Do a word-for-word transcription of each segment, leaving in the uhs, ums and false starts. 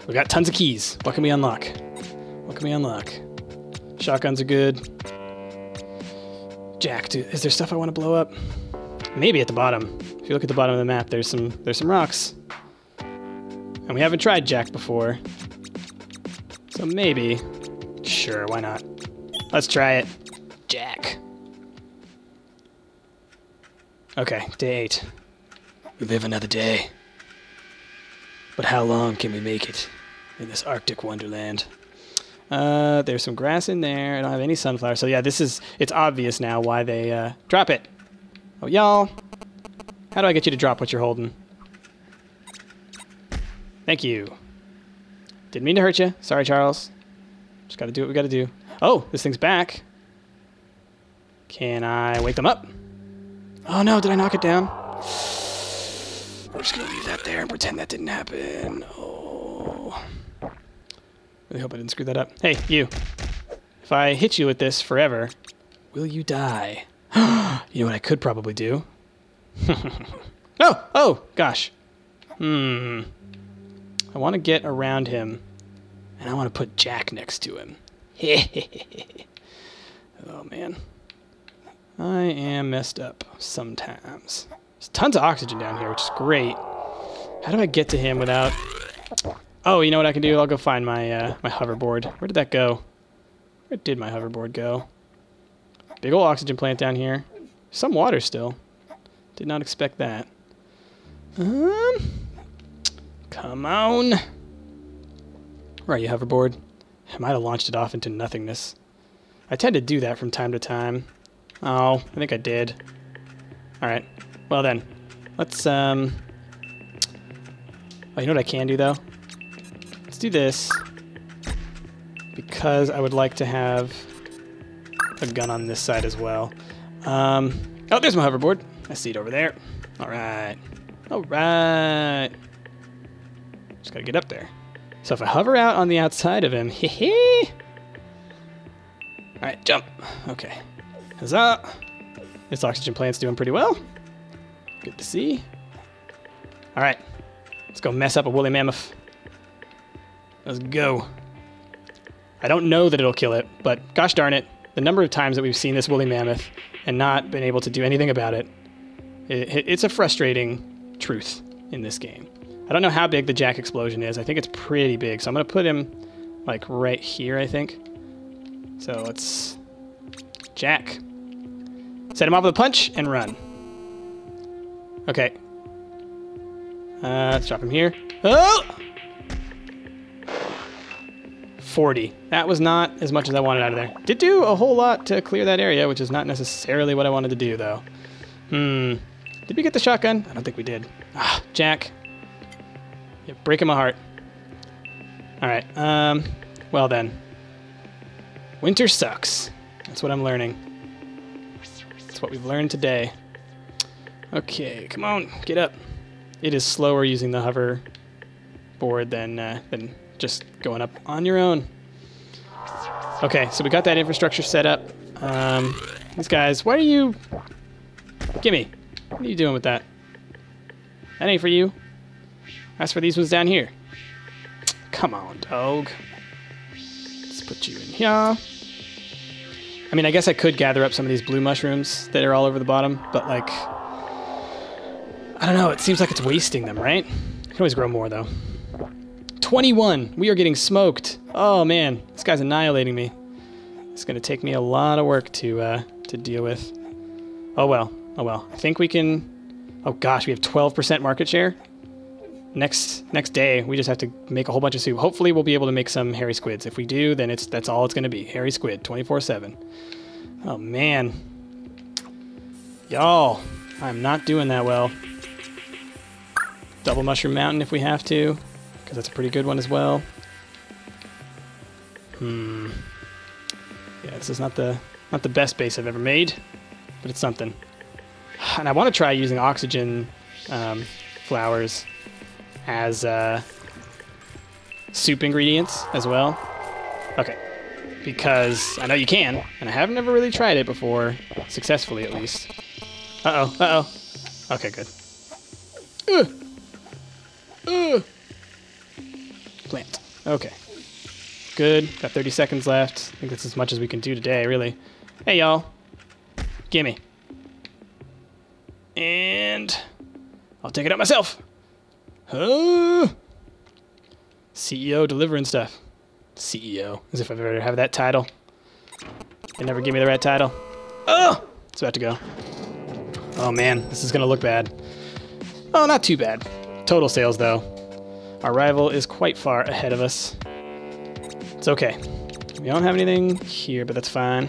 We got tons of keys. What can we unlock? What can we unlock? Shotguns are good. Jack, dude, is there stuff I want to blow up? Maybe at the bottom. If you look at the bottom of the map, there's some there's some rocks. And we haven't tried Jack before. So maybe. Sure, why not? Let's try it. Jack. Okay, day eight. We live another day. But how long can we make it in this Arctic wonderland? Uh, there's some grass in there. I don't have any sunflowers. So yeah, this is, it's obvious now why they, uh, drop it. Oh, y'all. How do I get you to drop what you're holding? Thank you. Didn't mean to hurt you. Sorry, Charles. Just gotta do what we gotta do. Oh, this thing's back. Can I wake them up? Oh no, did I knock it down? We're just gonna leave that there and pretend that didn't happen. Oh. Really hope I didn't screw that up. Hey, you. If I hit you with this forever, will you die? You know what I could probably do? Oh! Oh! Gosh. Hmm. I want to get around him, and I want to put Jack next to him. Oh, man. I am messed up sometimes. There's tons of oxygen down here, which is great. How do I get to him without... Oh, you know what I can do? I'll go find my, uh, my hoverboard. Where did that go? Where did my hoverboard go? Big old oxygen plant down here. Some water still. Did not expect that. Um, come on. Where are you, hoverboard? I might have launched it off into nothingness. I tend to do that from time to time. Oh, I think I did. Alright. Well then. Let's, um... Oh, you know what I can do, though? Let's do this. Because I would like to have a gun on this side as well. Um... Oh, there's my hoverboard. I see it over there. Alright. Alright. Just gotta get up there. So if I hover out on the outside of him, hee Alright, jump. Okay. Huzzah. This oxygen plant's doing pretty well. Good to see. Alright. Let's go mess up a woolly mammoth. Let's go. I don't know that it'll kill it, but gosh darn it, the number of times that we've seen this woolly mammoth and not been able to do anything about it, it it's a frustrating truth in this game. I don't know how big the Jack explosion is. I think it's pretty big, so I'm going to put him like right here, I think. So let's... Jack. Set him off with a punch and run. Okay. Uh, let's drop him here. Oh! forty. That was not as much as I wanted out of there. Did do a whole lot to clear that area, which is not necessarily what I wanted to do, though. Hmm. Did we get the shotgun? I don't think we did. Ah, Jack. You're breaking my heart. Alright, um, well then. Winter sucks. That's what I'm learning. That's what we've learned today. Okay, come on, get up. It is slower using the hover board than, uh, than just going up on your own. Okay, so we got that infrastructure set up. Um, these guys, why are you... Gimme. What are you doing with that? That ain't for you. As for these ones down here. Come on, dog. Let's put you in here. I mean, I guess I could gather up some of these blue mushrooms that are all over the bottom, but like... I don't know, it seems like it's wasting them, right? You can always grow more, though. twenty-one! We are getting smoked! Oh, man. This guy's annihilating me. It's gonna take me a lot of work to, uh, to deal with. Oh, well. Oh, well. I think we can... Oh, gosh, we have twelve percent market share? Next next day, we just have to make a whole bunch of soup. Hopefully, we'll be able to make some hairy squids. If we do, then it's that's all it's gonna be. Hairy squid, twenty-four seven. Oh, man. Y'all, I'm not doing that well. Double Mushroom Mountain if we have to, because that's a pretty good one as well. Hmm. Yeah, this is not the not the best base I've ever made, but it's something. And I want to try using oxygen um, flowers as uh, soup ingredients as well. Okay, because I know you can, and I have never really tried it before, successfully at least. Uh-oh, uh-oh. Okay, good. Ugh. Ugh. Plant. Okay. Good. Got thirty seconds left. I think that's as much as we can do today, really. Hey, y'all. Gimme. And I'll take it up myself. Huh? C E O delivering stuff. C E O. As if I've ever had that title. They never give me the right title. Oh! It's about to go. Oh, man. This is going to look bad. Oh, not too bad. Total sales, though. Our rival is quite far ahead of us. It's okay. We don't have anything here, but that's fine.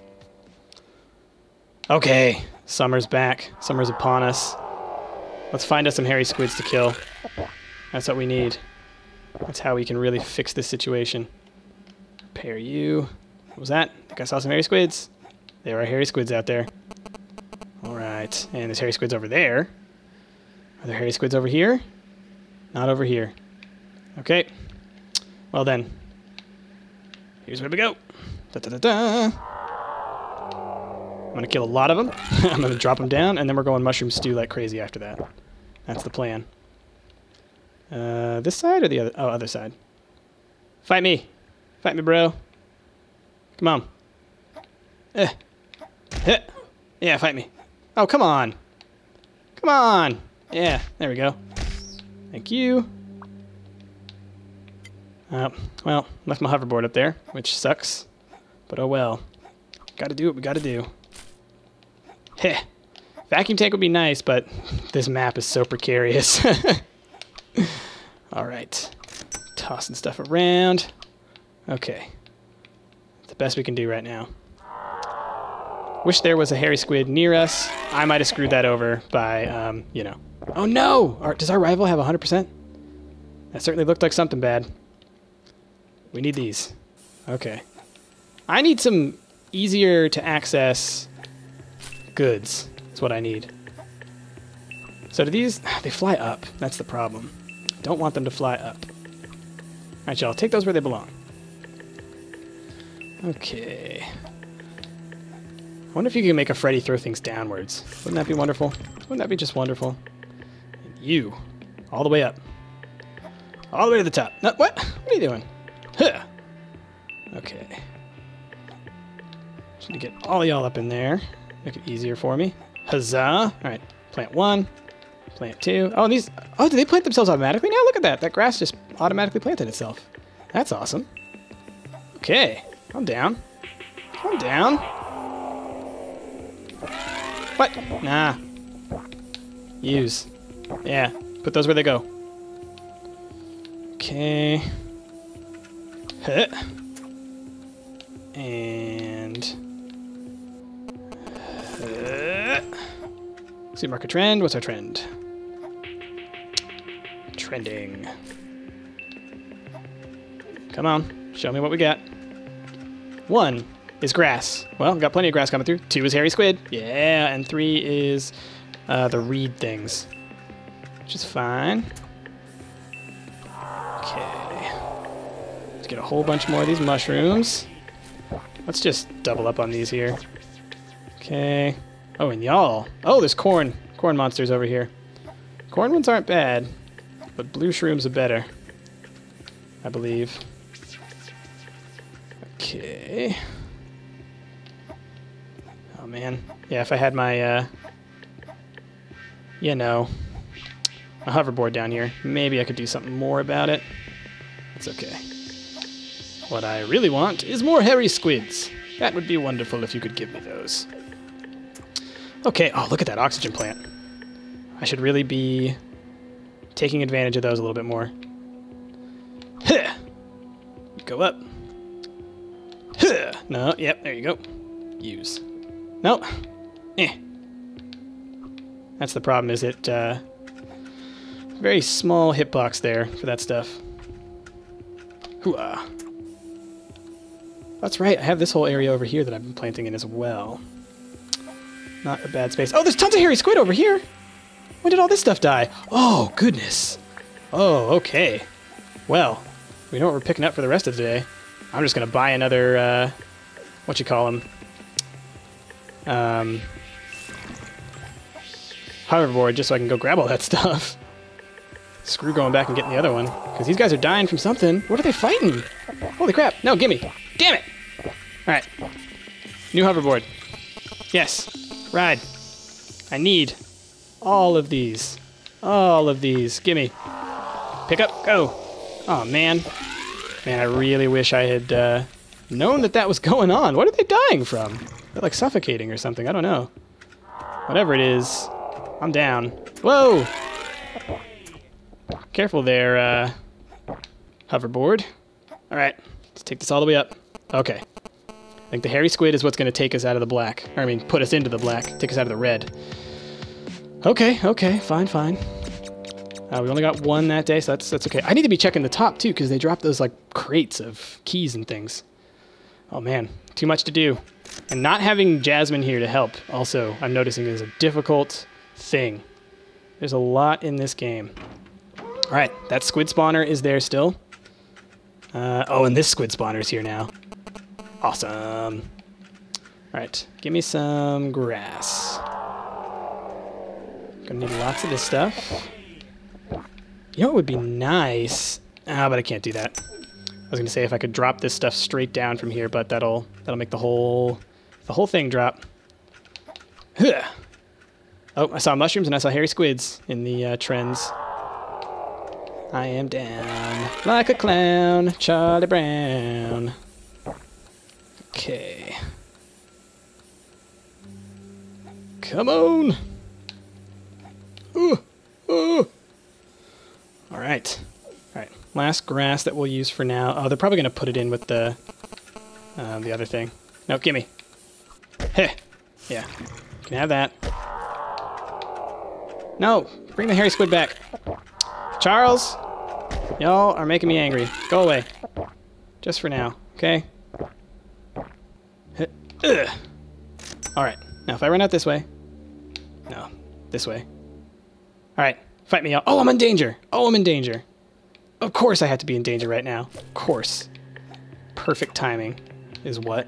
Okay. Summer's back. Summer's upon us. Let's find us some hairy squids to kill. That's what we need. That's how we can really fix this situation. Repair you. What was that? I think I saw some hairy squids. There are hairy squids out there. Alright. And there's hairy squids over there. Are there hairy squids over here? Not over here. Okay. Well then. Here's where we go. Da-da-da-da. I'm going to kill a lot of them. I'm going to drop them down, and then we're going mushroom stew like crazy after that. That's the plan. Uh, this side or the other? Oh, other side. Fight me. Fight me, bro. Come on. Eh. Eh. Yeah, fight me. Oh, come on. Come on. Yeah, there we go. Thank you. Uh, well, left my hoverboard up there, which sucks. But oh well. Gotta do what we gotta do. Heh. Vacuum tank would be nice, but this map is so precarious. Alright. Tossing stuff around. Okay. The best we can do right now. Wish there was a hairy squid near us. I might have screwed that over by, um, you know. Oh no! Our, does our rival have one hundred percent? That certainly looked like something bad. We need these. Okay. I need some easier to access goods. That's what I need. So do these... They fly up. That's the problem. Don't want them to fly up. Alright, y'all. Take those where they belong. Okay. I wonder if you can make a Freddy throw things downwards. Wouldn't that be wonderful? Wouldn't that be just wonderful? And you. All the way up. All the way to the top. No, what? What are you doing? Huh. Okay. Just need to get all y'all up in there. Make it easier for me. Huzzah. Alright. Plant one. Plant two. Oh, and these... Oh, do they plant themselves automatically now? Look at that. That grass just automatically planted itself. That's awesome. Okay. I'm down. I'm down. What? Nah. Use. Yeah. Put those where they go. Okay. Huh. And... Huh. See, mark a trend. What's our trend? Trending. Come on. Show me what we got. One is grass. Well, got plenty of grass coming through. Two is hairy squid. Yeah, and three is uh, the reed things. Which is fine. Okay. Let's get a whole bunch more of these mushrooms. Let's just double up on these here. Okay. Oh, and y'all. Oh, there's corn. Corn monsters over here. Corn ones aren't bad, but blue shrooms are better, I believe. Okay. Oh, man. Yeah, if I had my, uh, you know, a hoverboard down here, maybe I could do something more about it. It's okay. What I really want is more hairy squids. That would be wonderful if you could give me those. Okay. Oh, look at that oxygen plant. I should really be taking advantage of those a little bit more. Huh. Go up. Huh. No, yep, there you go. Use. Nope. Eh. That's the problem, is it, uh... very small hitbox there for that stuff. Hooah. That's right, I have this whole area over here that I've been planting in as well. Not a bad space. Oh, there's tons of hairy squid over here! When did all this stuff die? Oh, goodness. Oh, okay. Well, we know what we're picking up for the rest of the day. I'm just going to buy another, uh, what you call them? Um, hoverboard, just so I can go grab all that stuff. Screw going back and getting the other one, because these guys are dying from something. What are they fighting? Holy crap. No, gimme. Damn it. All right. New hoverboard. Yes. Ride. I need all of these. All of these. Gimme. Pick up. Go. Oh, man. Man, I really wish I had uh, known that that was going on. What are they dying from? They're like suffocating or something. I don't know. Whatever it is, I'm down. Whoa! Careful there, uh, hoverboard. All right, let's take this all the way up. Okay. I think the hairy squid is what's going to take us out of the black. Or, I mean, put us into the black. Take us out of the red. Okay, okay, fine, fine. Uh, we only got one that day, so that's that's okay. I need to be checking the top, too, because they dropped those, like, crates of keys and things. Oh, man. Too much to do. And not having Jasmine here to help, also, I'm noticing is a difficult thing. There's a lot in this game. All right, that squid spawner is there still. Uh, oh, and this squid spawner is here now. Awesome. All right, give me some grass. Gonna need lots of this stuff. You know what would be nice? Ah, but I can't do that. I was gonna say if I could drop this stuff straight down from here, but that'll that'll make the whole the whole thing drop. Huh. Oh, I saw mushrooms and I saw hairy squids in the uh, trends. I am down like a clown, Charlie Brown. Okay. Come on. Ooh, ooh. All right. All right. Last grass that we'll use for now. Oh, they're probably going to put it in with the uh, the other thing. No, gimme. Hey. Yeah. You can have that. No. Bring the hairy squid back. Charles. Y'all are making me angry. Go away. Just for now. Okay? Ugh. All right. Now, if I run out this way. No. This way. All right. Fight me out. Oh, I'm in danger. Oh, I'm in danger. Of course I have to be in danger right now. Of course. Perfect timing is what.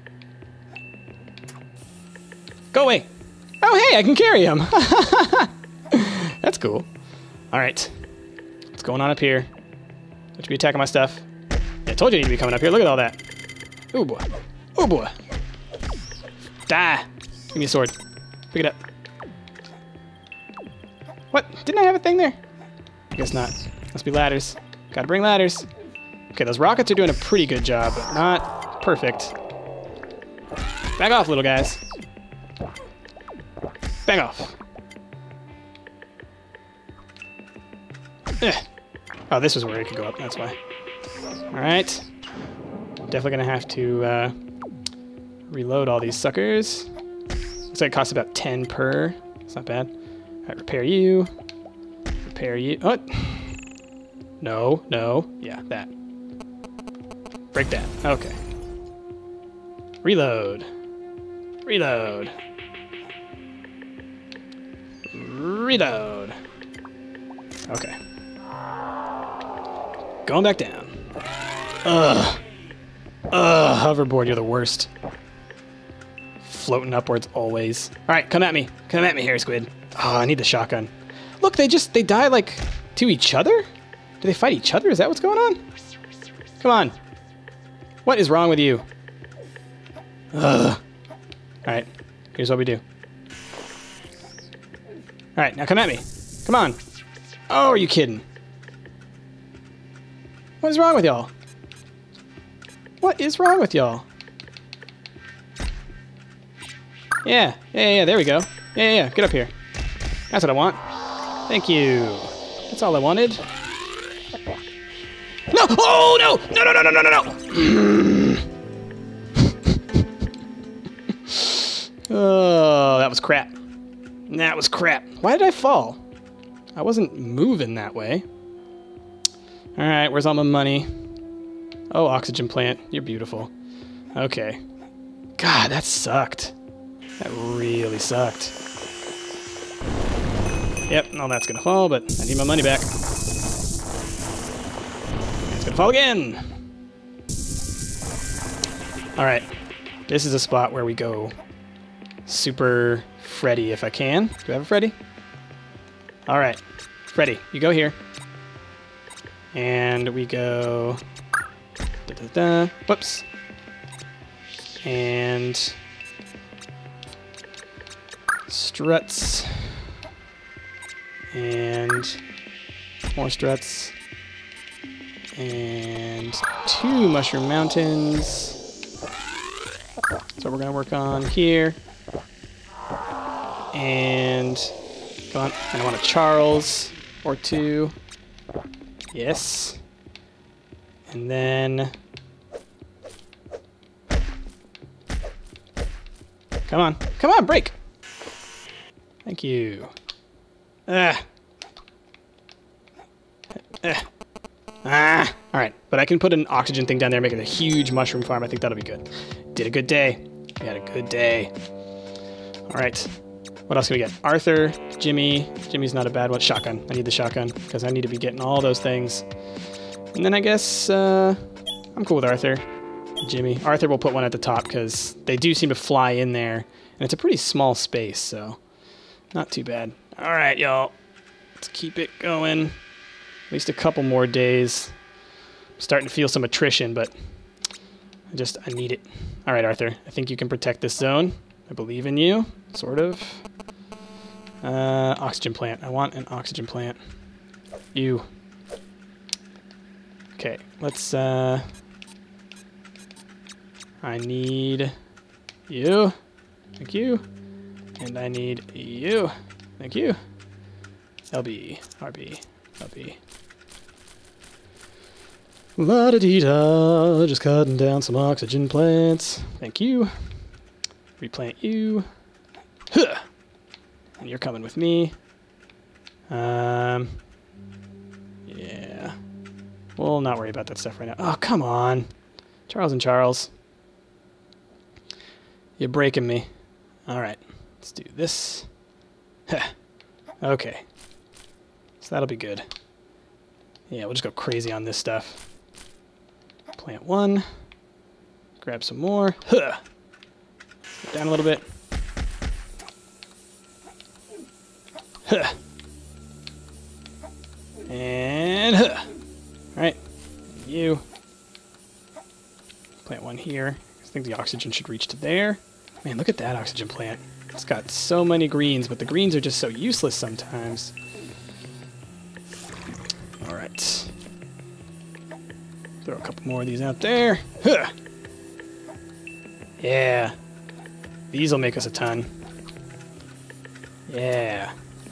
Go away. Oh, hey, I can carry him. That's cool. All right. What's going on up here? Don't you be attacking my stuff. Yeah, I told you you need to be coming up here. Look at all that. Oh, boy. Oh, boy. Die. Give me a sword. Pick it up. What? Didn't I have a thing there? I guess not. Must be ladders. Gotta bring ladders. Okay, those rockets are doing a pretty good job, but not perfect. Back off, little guys. Back off. Ugh. Oh, this was where it could go up. That's why. All right. Definitely gonna have to uh, reload all these suckers. Looks like it costs about ten per. It's not bad. All right, repair you. Repair you. What? No, no. Yeah, that. Break that. Okay. Reload. Reload. Reload. Okay. Going back down. Ugh. Ugh, hoverboard, you're the worst. Floating upwards always. All right, come at me. Come at me, hairy squid. Oh, I need the shotgun. Look, they just, they die like to each other? Do they fight each other? Is that what's going on? Come on. What is wrong with you? Ugh. All right, here's what we do. All right, now come at me. Come on. Oh, are you kidding? What is wrong with y'all? What is wrong with y'all? Yeah, yeah, yeah, there we go. Yeah, yeah, yeah, get up here. That's what I want. Thank you. That's all I wanted. No! Oh, no! No, no, no, no, no, no, no! Oh, that was crap. That was crap. Why did I fall? I wasn't moving that way. All right, where's all my money? Oh, oxygen plant. You're beautiful. Okay. God, that sucked. That really sucked. Yep, all that's gonna fall, but I need my money back. It's gonna fall again. All right, this is a spot where we go super Freddy if I can. Do I have a Freddy? All right, Freddy, you go here. And we go... Da, da, da. Whoops. And... struts. And... more struts. And... two Mushroom Mountains. That's what we're going to work on here. And... come on. And I want a Charles or two. Yes. And then... come on. Come on, break! Thank you. Ah. Ah. Ah. Alright, but I can put an oxygen thing down there, make it a huge mushroom farm. I think that'll be good. Did a good day. We had a good day. Alright. What else can we get? Arthur, Jimmy. Jimmy's not a bad one. Shotgun. I need the shotgun, because I need to be getting all those things. And then I guess uh, I'm cool with Arthur. Jimmy. Arthur will put one at the top, because they do seem to fly in there. And it's a pretty small space, so not too bad. Alright, y'all. Let's keep it going. At least a couple more days. I'm starting to feel some attrition, but I just, I need it. Alright, Arthur. I think you can protect this zone. I believe in you. Sort of. Uh, oxygen plant. I want an oxygen plant. You. Okay, let's, uh... I need you. Thank you. And I need you. Thank you. L B, R B, L B. La-da-dee-da, just cutting down some oxygen plants. Thank you. Replant you. Huh. And you're coming with me. Um, yeah. We'll not worry about that stuff right now. Oh, come on. Charles and Charles. You're breaking me. Alright. Let's do this. Huh. Okay. So that'll be good. Yeah, we'll just go crazy on this stuff. Plant one. Grab some more. Huh. Go down a little bit. Huh. And huh. Alright. You. Plant one here. I think the oxygen should reach to there. Man, look at that oxygen plant. It's got so many greens, but the greens are just so useless sometimes. Alright. Throw a couple more of these out there. Huh. Yeah. These will make us a ton. Yeah.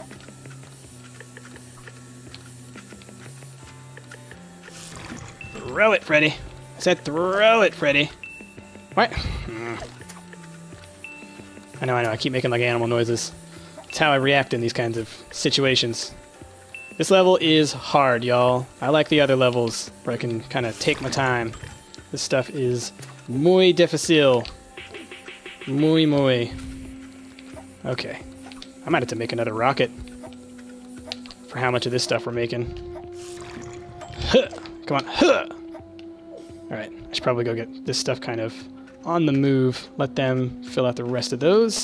Throw it, Freddy. I said throw it, Freddy. What? Hmm. I know, I know. I keep making like animal noises. It's how I react in these kinds of situations. This level is hard, y'all. I like the other levels where I can kind of take my time. This stuff is muy difícil. Muy, muy. Okay. I might have to make another rocket for how much of this stuff we're making. Huh. Come on. Huh. Alright, I should probably go get this stuff kind of on the move. Let them fill out the rest of those.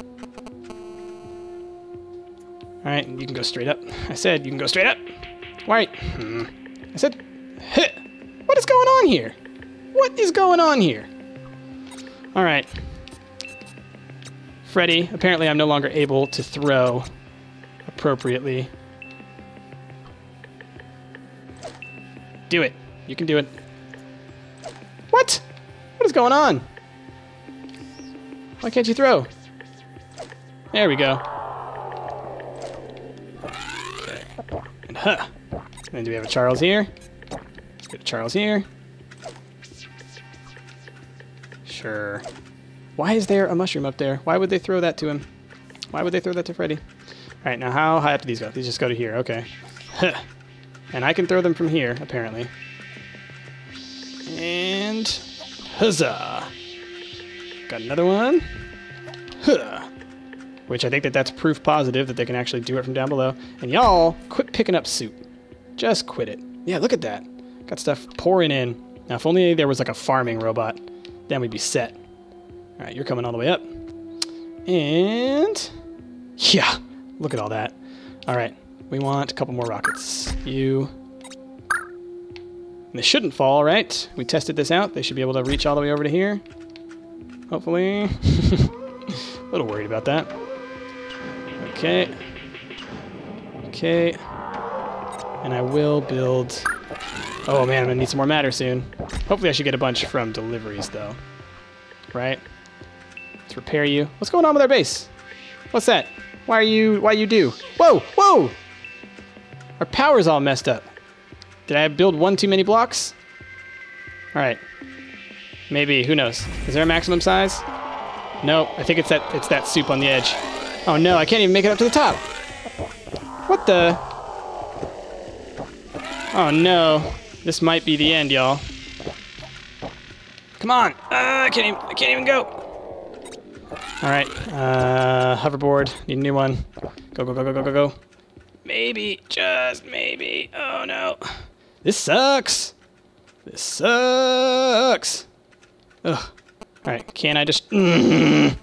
Alright, you can go straight up. I said you can go straight up. Right. Hmm. I said, huh. What is going on here? What is going on here? Alright. Freddy, apparently I'm no longer able to throw appropriately. Do it. You can do it. What? What is going on? Why can't you throw? There we go. Okay. And huh. And then do we have a Charles here? Let's get a Charles here. Sure. Why is there a mushroom up there? Why would they throw that to him? Why would they throw that to Freddy? Alright, now how high up do these go? These just go to here. Okay. Huh. And I can throw them from here, apparently. And huzzah! Got another one. Huh. Which I think that that's proof positive that they can actually do it from down below. And y'all, quit picking up soup. Just quit it. Yeah, look at that. Got stuff pouring in. Now, if only there was like a farming robot, then we'd be set. All right, you're coming all the way up. And yeah, look at all that. All right, we want a couple more rockets. You, And they shouldn't fall, right? We tested this out. They should be able to reach all the way over to here. Hopefully. A little worried about that. Okay. Okay. And I will build... Oh man, I'm gonna need some more matter soon. Hopefully I should get a bunch from deliveries though. Right? Let's repair you. What's going on with our base? What's that? Why are you, why you do? Whoa, whoa! Our power's all messed up. Did I build one too many blocks? All right. Maybe, who knows? Is there a maximum size? No, I think it's that, it's that soup on the edge. Oh no, I can't even make it up to the top. What the? Oh no. This might be the end, y'all. Come on. Uh, I can't even, I can't even go. All right. Uh, hoverboard. Need a new one. Go, go, go, go, go, go, go. Maybe. Just maybe. Oh, no. This sucks. This sucks. Ugh. All right. Can I just... Mm.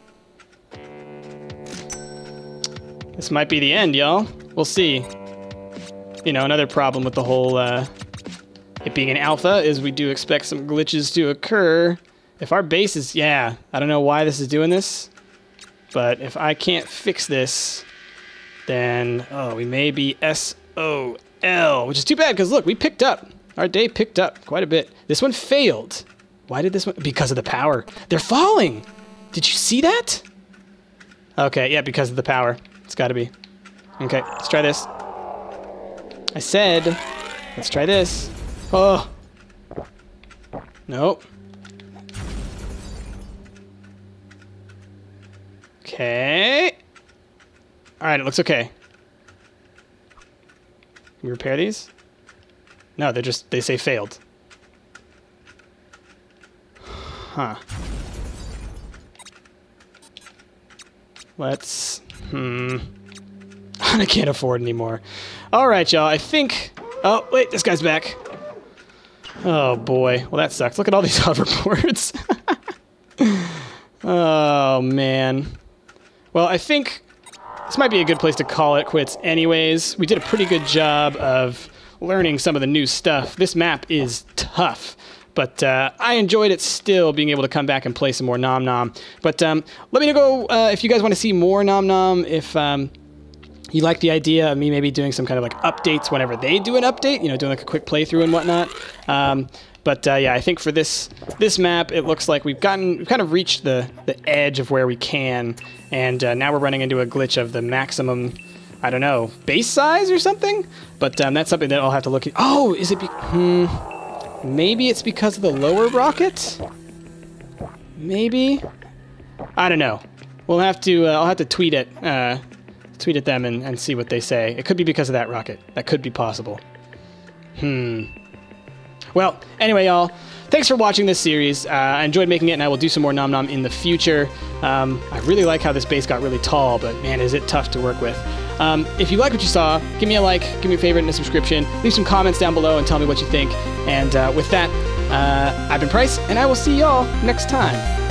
This might be the end, y'all. We'll see. You know, another problem with the whole... Uh, it being an alpha is we do expect some glitches to occur. If our base is, yeah, I don't know why this is doing this, but if I can't fix this, then, oh, we may be S O L, which is too bad because look, we picked up. Our day picked up quite a bit. This one failed. Why did this one? Because of the power. They're falling. Did you see that? Okay, yeah, because of the power. It's got to be. Okay, let's try this. I said, let's try this. Oh. Nope. Okay. All right, it looks okay. Can we repair these? No, they're just, they say failed. Huh. Let's, hmm. I can't afford anymore. All right, y'all, I think, oh, wait, this guy's back. Oh boy, well that sucks. Look at all these hoverboards. Oh man. Well, I think this might be a good place to call it quits anyways. We did a pretty good job of learning some of the new stuff. This map is tough, but uh, I enjoyed it still, being able to come back and play some more Nom Nom. But um, let me know uh, if you guys want to see more Nom Nom, if um, you like the idea of me maybe doing some kind of like updates whenever they do an update, you know, doing like a quick playthrough and whatnot. Um, but uh, yeah, I think for this this map, it looks like we've gotten, we've kind of reached the, the edge of where we can, and uh, now we're running into a glitch of the maximum, I don't know, base size or something? But um, that's something that I'll have to look at. Oh, is it, be hmm, maybe it's because of the lower rocket? Maybe? I don't know. We'll have to, uh, I'll have to tweet it, uh, tweet at them and, and see what they say. It could be because of that rocket. That could be possible. Hmm. Well, anyway, y'all, thanks for watching this series. Uh, I enjoyed making it, and I will do some more Nom Nom in the future. Um, I really like how this base got really tall, but man, is it tough to work with. Um, if you like what you saw, give me a like, give me a favorite and a subscription. Leave some comments down below and tell me what you think. And uh, with that, uh, I've been Price, and I will see y'all next time.